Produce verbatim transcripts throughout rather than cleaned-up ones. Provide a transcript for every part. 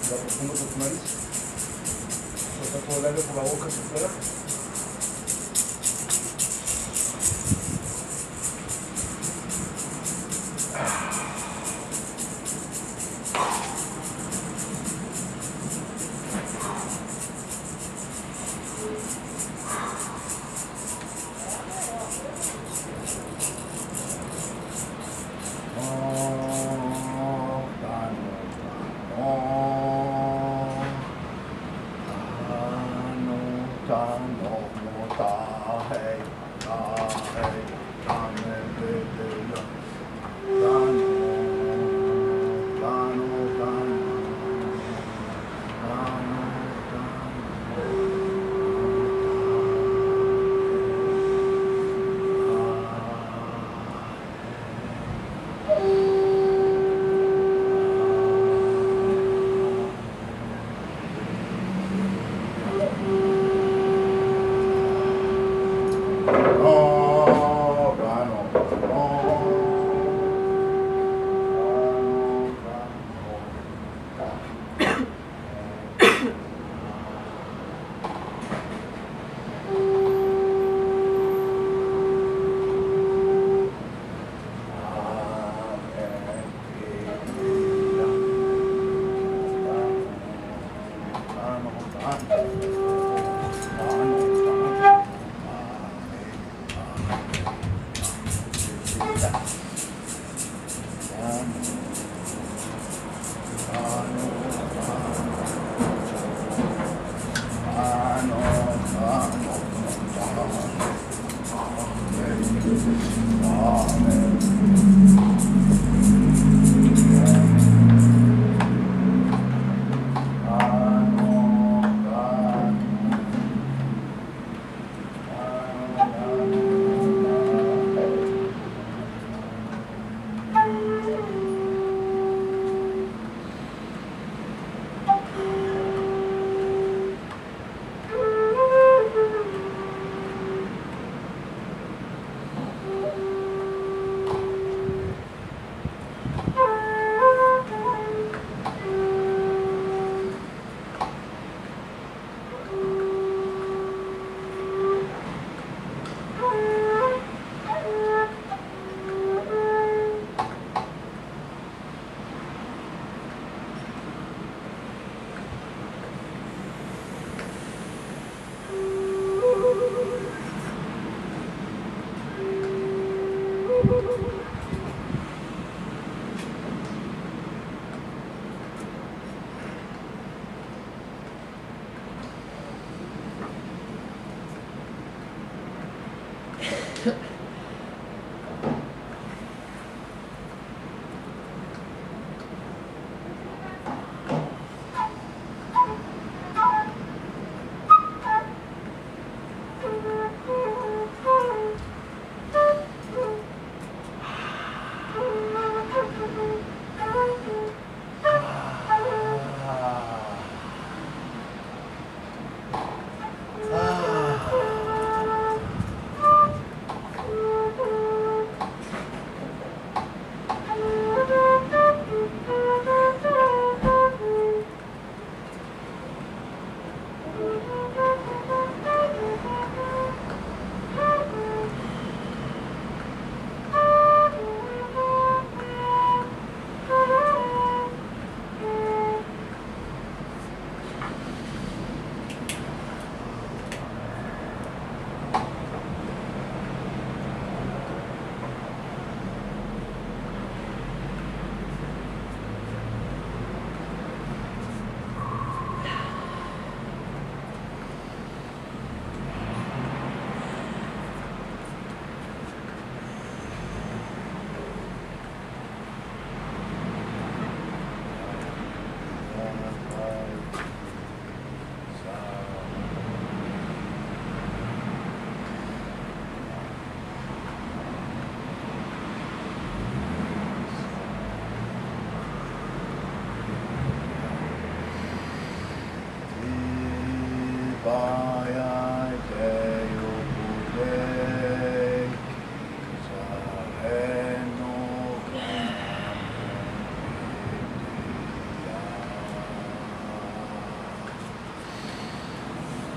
Respira profundo por tu nariz. Suelta todo el aire por la boca hacia afuera.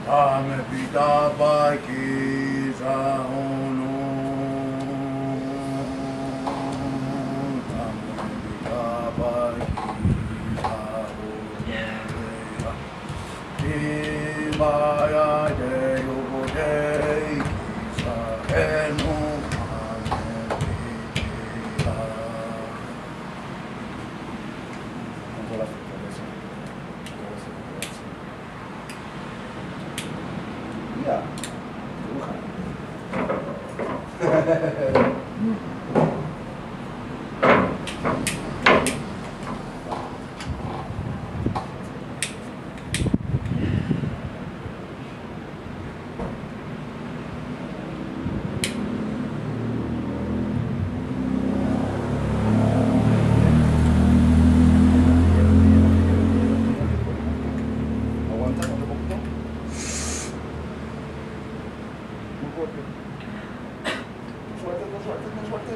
Ame pita paki sahono. Ame pita paki sahono. Timaya de yogo de kisa eno ame pita. Ancora fortaleza. Ya, dibujan. Aguanta, un poquito. Muy fuerte. Suerte, no suerte, no suerte.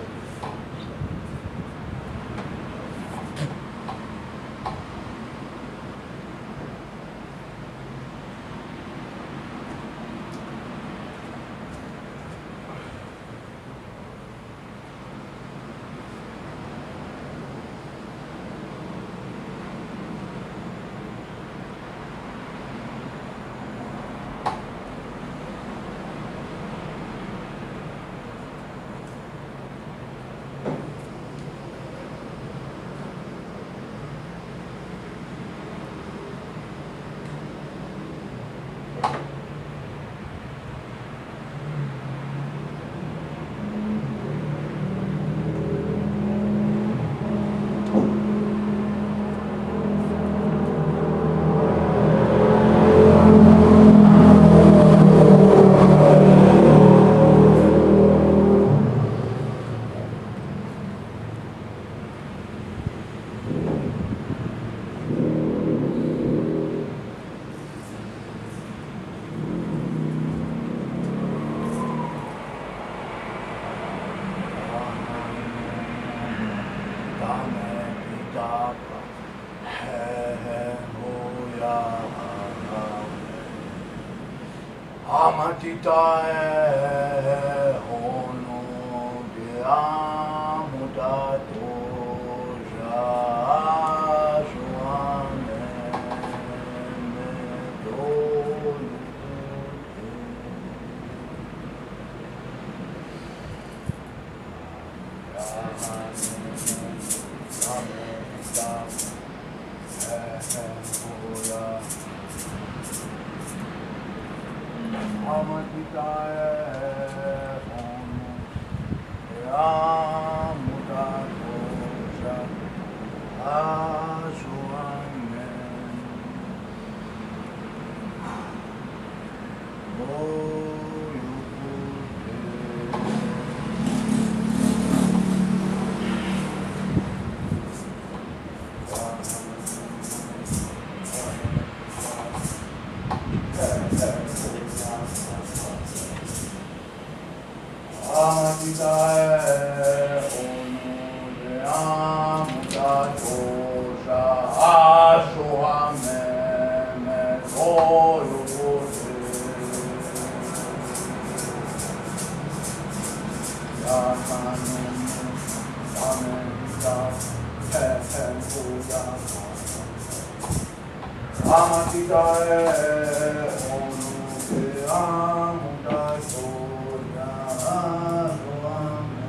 Amatita e hono de amuda toja joane me dolu Amatita e hono de amuda toja joane Amatita e hono de amuda toja joane me dolu Amatita e hono de amuda toja joane.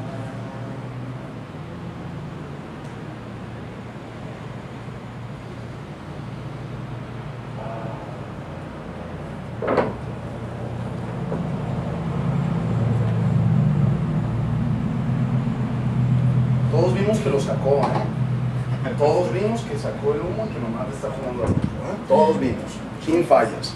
Todos vimos que lo sacó, ¿eh? Todos vimos que sacó el humo y que nomás le está jugando al otro, ¿eh? Todos vimos, sin fallas.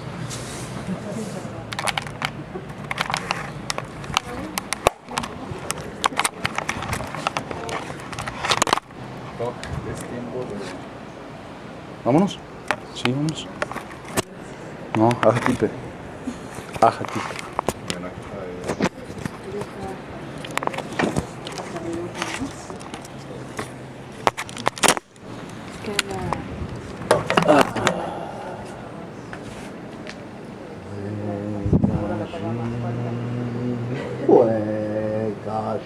Vámonos. Sí, vámonos. No, ajatipe. Ajatipe. Ah.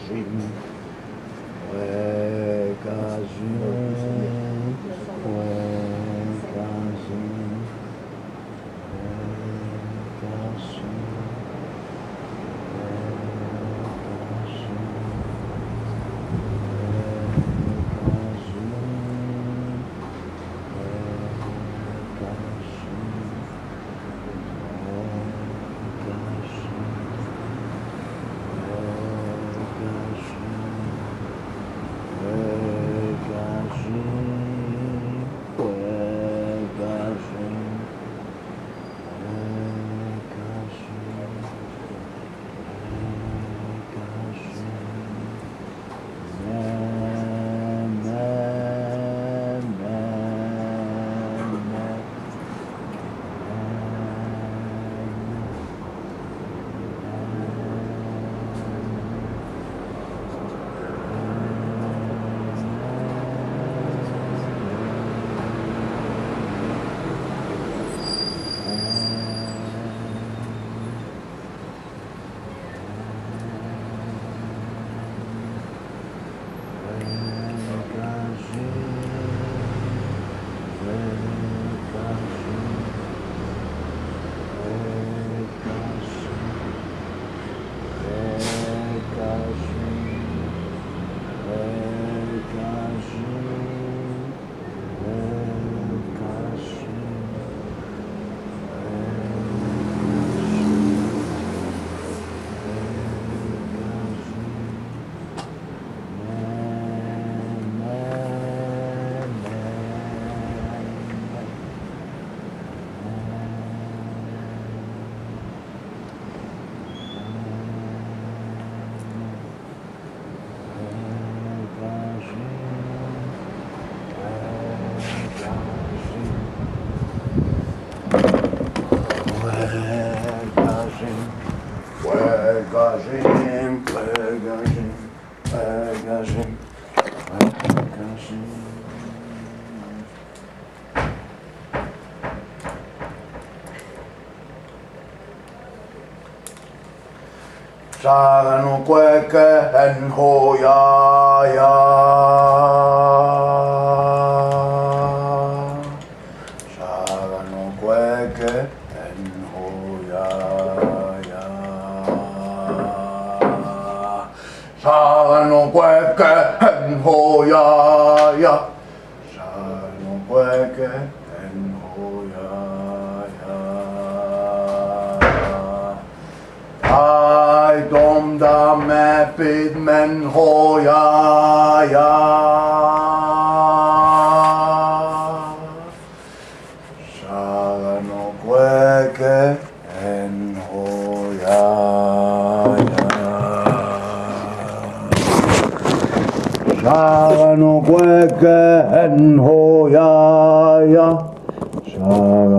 Saganu kweke en ho ya ya. Saganu kweke en ho ya ya. Saganu kweke en ho ya ya. Saganu kweke en ho ya ya. I dom da me pid men ho ya ya. Saganu kweke en ho ya ya. Saganu kweke en ho ya ya.